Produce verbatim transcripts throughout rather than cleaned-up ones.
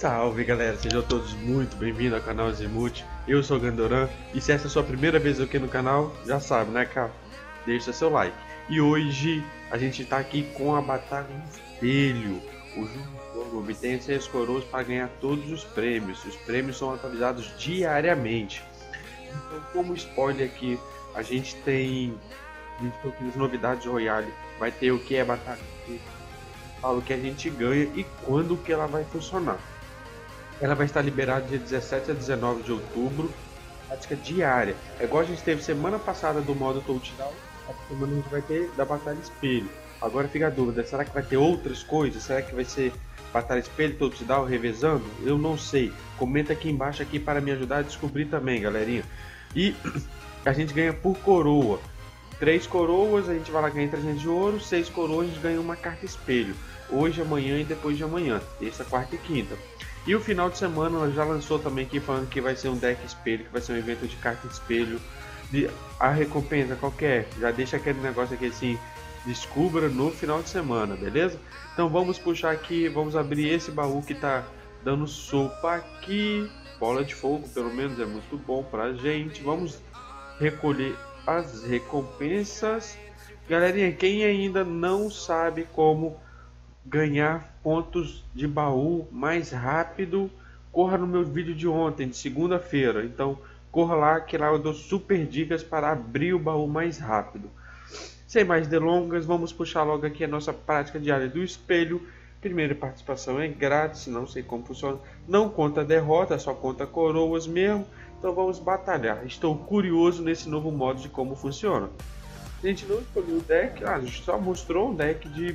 Salve galera, sejam todos muito bem-vindos ao canal Azimuth. Eu sou o Gandoran e se essa é a sua primeira vez aqui no canal, já sabe, né, cara? Deixa seu like. E hoje a gente tá aqui com a Batalha Espelho. O jogo obtém seis coroas para ganhar todos os prêmios. Os prêmios são atualizados diariamente. Então, como spoiler aqui, a gente tem as novidades Royale. Vai ter o que é Batalha Espelho, fala o que a gente ganha e quando que ela vai funcionar. Ela vai estar liberada dia dezessete a dezenove de outubro, prática diária. É igual a gente teve semana passada do modo touchdown, essa semana a gente vai ter da Batalha Espelho. Agora fica a dúvida, será que vai ter outras coisas? Será que vai ser Batalha Espelho, touchdown, revezando? Eu não sei. Comenta aqui embaixo aqui para me ajudar a descobrir também, galerinha. E a gente ganha por coroa. Três coroas, a gente vai lá ganhar trezentos de ouro. Seis coroas, a gente ganha uma carta espelho. Hoje, amanhã e depois de amanhã. Terça, quarta e quinta. E o final de semana ela já lançou também aqui falando que vai ser um deck espelho, que vai ser um evento de carta espelho. De, a recompensa qualquer, já deixa aquele negócio aqui assim, descubra no final de semana, beleza? Então vamos puxar aqui, vamos abrir esse baú que tá dando sopa aqui. Bola de fogo, pelo menos é muito bom pra gente. Vamos recolher as recompensas. Galerinha, quem ainda não sabe como ganhar pontos de baú mais rápido, corra no meu vídeo de ontem, de segunda-feira. Então corra lá que lá eu dou super dicas para abrir o baú mais rápido. Sem mais delongas, vamos puxar logo aqui a nossa prática diária do espelho. Primeira participação é grátis, não sei como funciona, não conta derrota, só conta coroas mesmo. Então vamos batalhar. Estou curioso nesse novo modo de como funciona. A gente não escolheu o deck, ah, a gente só mostrou um deck de...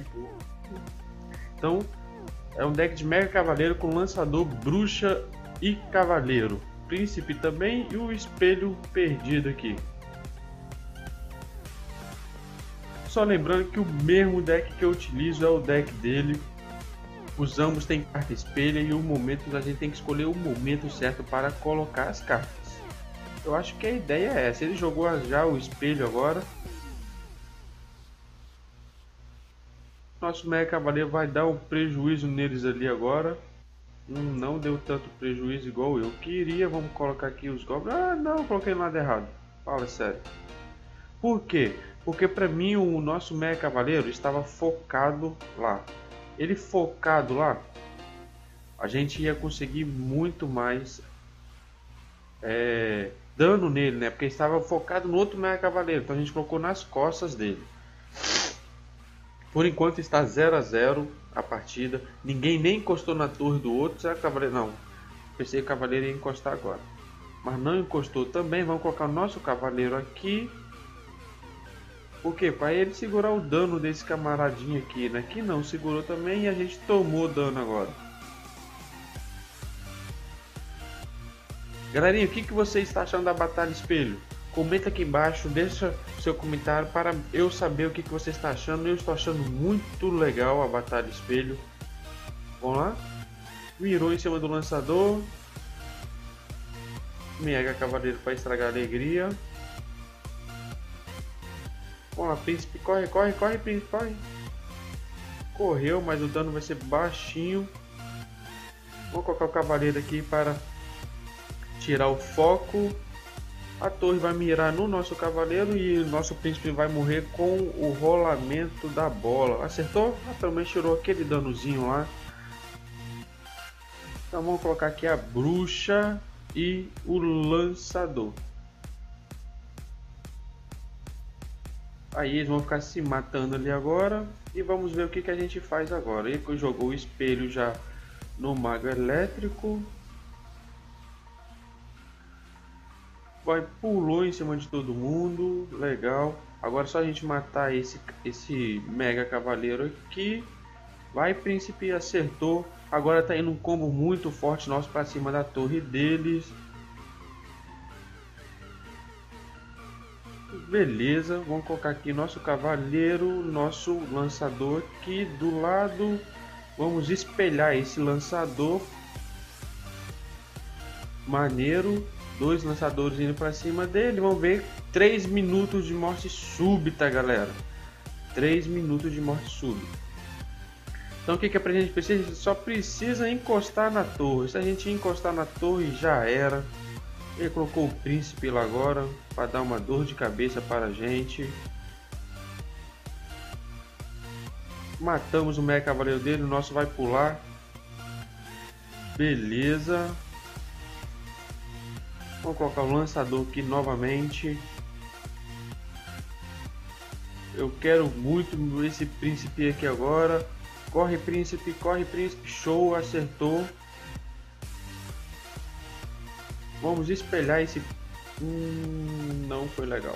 Então, é um deck de Mega Cavaleiro com lançador, bruxa e cavaleiro. Príncipe também e o espelho perdido aqui. Só lembrando que o mesmo deck que eu utilizo é o deck dele. Os ambos têm carta espelho e o momento a gente tem que escolher o momento certo para colocar as cartas. Eu acho que a ideia é essa. Ele jogou já o espelho agora. Nosso Mega Cavaleiro vai dar um prejuízo neles ali agora. Hum, não deu tanto prejuízo igual eu queria. Vamos colocar aqui os goblins. Ah, não, coloquei no lado errado. Fala sério. Por quê? Porque para mim o nosso Mega Cavaleiro estava focado lá. Ele focado lá, a gente ia conseguir muito mais é, dano nele, né? Porque estava focado no outro Mega Cavaleiro. Então a gente colocou nas costas dele. Por enquanto está zero a zero a partida. Ninguém nem encostou na torre do outro. Será que o cavaleiro... Não. Pensei que o cavaleiro ia encostar agora. Mas não encostou também. Vamos colocar o nosso cavaleiro aqui. Por quê? Para ele segurar o dano desse camaradinho aqui, né? Que não segurou também e a gente tomou dano agora. Galerinha, o que, que você está achando da Batalha Espelho? Comenta aqui embaixo, deixa seu comentário para eu saber o que, que você está achando. Eu estou achando muito legal a Batalha Espelho. Vamos lá? Mirou em cima do lançador. Mega Cavaleiro para estragar a alegria. Vamos lá, príncipe, corre, corre, corre, príncipe, corre. Correu, mas o dano vai ser baixinho. Vou colocar o cavaleiro aqui para tirar o foco. A torre vai mirar no nosso cavaleiro e o nosso príncipe vai morrer com o rolamento da bola. Acertou? Ah, também tirou aquele danozinho lá. Então vamos colocar aqui a bruxa e o lançador. Aí eles vão ficar se matando ali agora. E vamos ver o que, que a gente faz agora. Ele jogou o espelho já no mago elétrico. Vai, pulou em cima de todo mundo, legal. Agora é só a gente matar esse, esse Mega Cavaleiro aqui. Vai, príncipe, acertou. Agora tá indo um combo muito forte nosso para cima da torre deles. Beleza, vamos colocar aqui nosso cavaleiro, nosso lançador aqui do lado. Vamos espelhar esse lançador. Maneiro. Dois lançadores indo para cima dele. Vamos ver. três minutos de morte súbita, galera. três minutos de morte súbita. Então o que, que a gente precisa? A gente só precisa encostar na torre. Se a gente encostar na torre, já era. Ele colocou o príncipe lá agora para dar uma dor de cabeça para a gente. Matamos o mega cavaleiro dele, o nosso vai pular. Beleza. Vamos colocar o lançador aqui novamente. Eu quero muito esse príncipe aqui agora. Corre príncipe, corre príncipe, show, acertou. Vamos espelhar esse... Hum, não foi legal.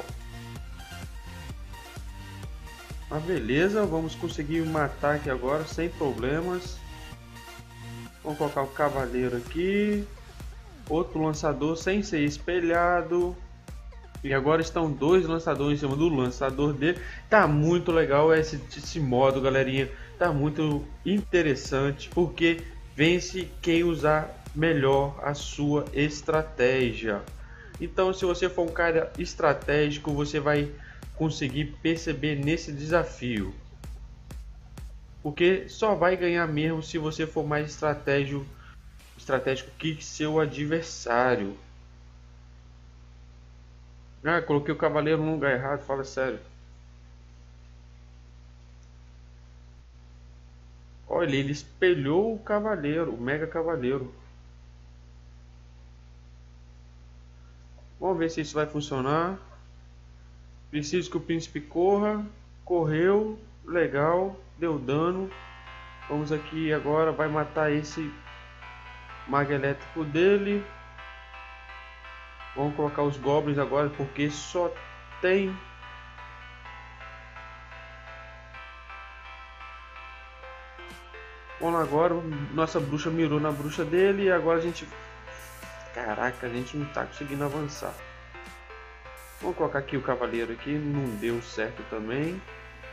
Mas beleza, vamos conseguir matar aqui agora sem problemas. Vamos colocar o cavaleiro aqui. Outro lançador sem ser espelhado. E agora estão dois lançadores em cima do lançador dele. Tá muito legal esse, esse modo, galerinha. Tá muito interessante, porque vence quem usar melhor a sua estratégia. Então, se você for um cara estratégico, você vai conseguir perceber nesse desafio, porque só vai ganhar mesmo se você for mais estratégico, estratégico que seu adversário. Ah, coloquei o cavaleiro no lugar errado, fala sério. Olha, ele espelhou o cavaleiro, o mega cavaleiro. Vamos ver se isso vai funcionar. Preciso que o príncipe corra. Correu, legal, deu dano. Vamos aqui agora, vai matar esse mago elétrico dele. Vamos colocar os goblins agora, porque só tem... Vamos lá agora, nossa bruxa mirou na bruxa dele e agora a gente... Caraca, a gente não tá conseguindo avançar. Vamos colocar aqui o cavaleiro aqui, não deu certo também.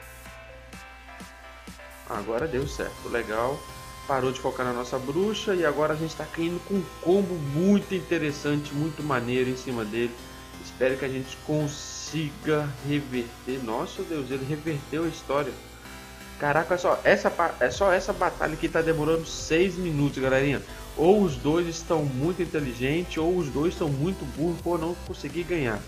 Agora deu certo, legal. Parou de focar na nossa bruxa e agora a gente está caindo com um combo muito interessante, muito maneiro em cima dele. Espero que a gente consiga reverter. Nossa Deus, ele reverteu a história. Caraca, é só essa, é só essa batalha que está demorando seis minutos, galerinha. Ou os dois estão muito inteligentes, ou os dois estão muito burros por não conseguir ganhar.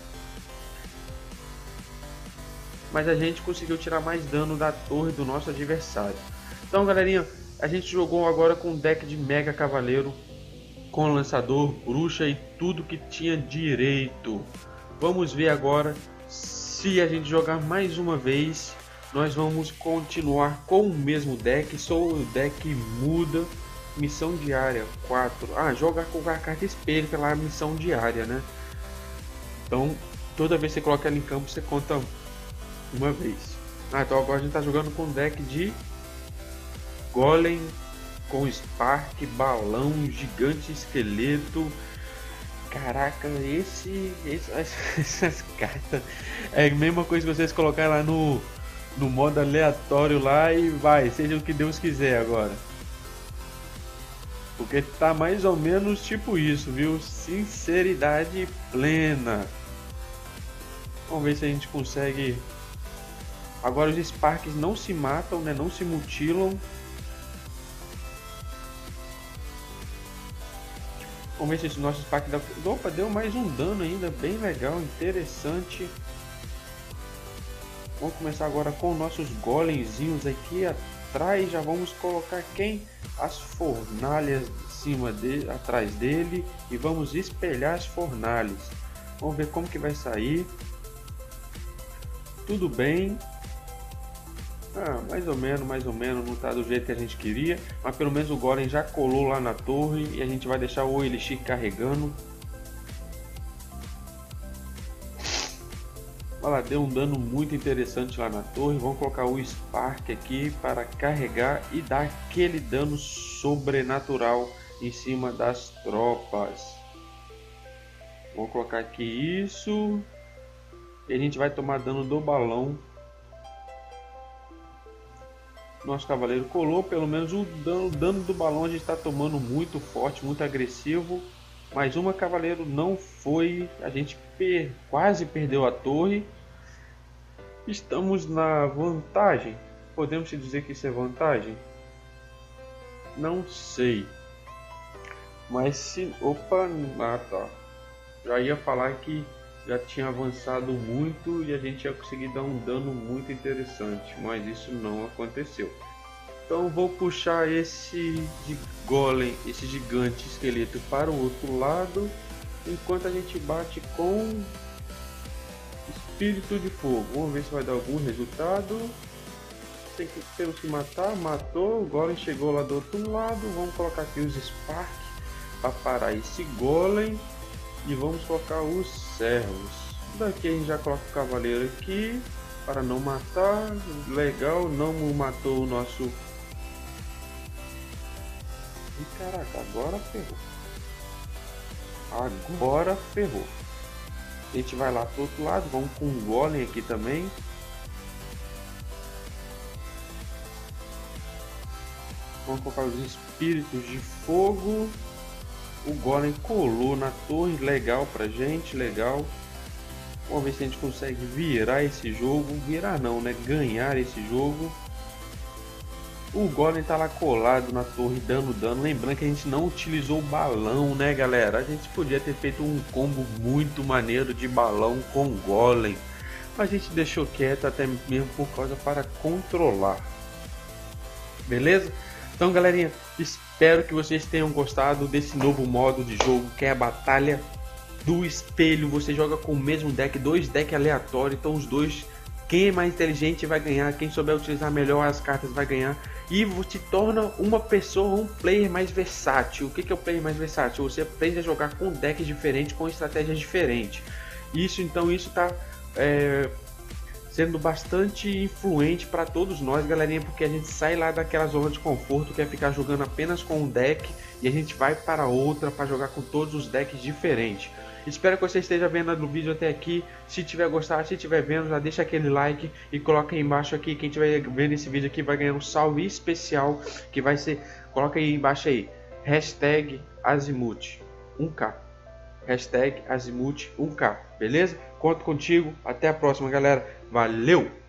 Mas a gente conseguiu tirar mais dano da torre do nosso adversário. Então, galerinha, a gente jogou agora com um deck de mega cavaleiro, com lançador, bruxa e tudo que tinha direito. Vamos ver agora se a gente jogar mais uma vez. Nós vamos continuar com o mesmo deck, só o deck muda. Missão diária quatro. Ah, jogar com a carta espelho pela missão diária, né? Então, toda vez que você coloca ela em campo, você conta uma vez. Ah, então agora a gente tá jogando com deck de Golem, com Spark, Balão, Gigante, Esqueleto. Caraca, esse, esse essas cartas é a mesma coisa que vocês colocar lá no no modo aleatório lá e vai, seja o que Deus quiser agora. Porque tá mais ou menos tipo isso, viu? Sinceridade plena. Vamos ver se a gente consegue. Agora os Sparks não se matam, né? Não se mutilam. Vamos ver se esse nosso Spark dá... Opa, deu mais um dano ainda, bem legal, interessante. Vamos começar agora com nossos golemzinhos aqui atrás. Já vamos colocar quem? As fornalhas em cima dele, atrás dele, e vamos espelhar as fornalhas. Vamos ver como que vai sair. Tudo bem. Ah, mais ou menos, mais ou menos, não tá do jeito que a gente queria, mas pelo menos o golem já colou lá na torre e a gente vai deixar o elixir carregando. Olha lá, deu um dano muito interessante lá na torre. Vamos colocar o Spark aqui para carregar e dar aquele dano sobrenatural em cima das tropas. Vamos colocar aqui isso. E a gente vai tomar dano do balão. Nosso cavaleiro colou, pelo menos o dano, o dano do balão a gente está tomando muito forte, muito agressivo. Mais uma cavaleiro não foi, a gente per, quase perdeu a torre. Estamos na vantagem, podemos dizer que isso é vantagem? Não sei. Mas se... Opa, ah tá. Já ia falar que já tinha avançado muito e a gente ia conseguir dar um dano muito interessante. Mas isso não aconteceu. Então vou puxar esse de golem, esse gigante esqueleto para o outro lado. Enquanto a gente bate com espírito de fogo. Vamos ver se vai dar algum resultado. Tem que, temos que matar, matou. O golem chegou lá do outro lado. Vamos colocar aqui os Spark para parar esse golem. E vamos colocar os servos. Daqui a gente já coloca o cavaleiro aqui para não matar. Legal, não matou o nosso... E caraca, agora ferrou. Agora ferrou. A gente vai lá pro outro lado, vamos com um golem aqui também. Vamos colocar os espíritos de fogo. O golem colou na torre, legal pra gente, legal. Vamos ver se a gente consegue virar esse jogo. Virar não, né? Ganhar esse jogo. O golem tá lá colado na torre dando dano. Lembrando que a gente não utilizou o balão, né, galera? A gente podia ter feito um combo muito maneiro de balão com golem. Mas a gente deixou quieto até mesmo por causa para controlar. Beleza? Então, galerinha, espero que vocês tenham gostado desse novo modo de jogo, que é a Batalha do Espelho. Você joga com o mesmo deck, dois decks aleatórios. Então os dois, quem é mais inteligente vai ganhar, quem souber utilizar melhor as cartas vai ganhar. E te torna uma pessoa, um player mais versátil. O que é o player mais versátil? Você aprende a jogar com decks diferentes, com estratégias diferentes. Isso, então, isso está é, sendo bastante influente para todos nós, galerinha, porque a gente sai lá daquela zona de conforto, que é ficar jogando apenas com um deck, e a gente vai para outra para jogar com todos os decks diferentes. Espero que você esteja vendo o vídeo até aqui. Se tiver gostado, se tiver vendo, já deixa aquele like e coloca aí embaixo aqui. Quem estiver vendo esse vídeo aqui vai ganhar um salve especial, que vai ser, coloca aí embaixo aí, hashtag Azimuth um K, hashtag Azimuth um K, beleza? Conto contigo, até a próxima, galera, valeu!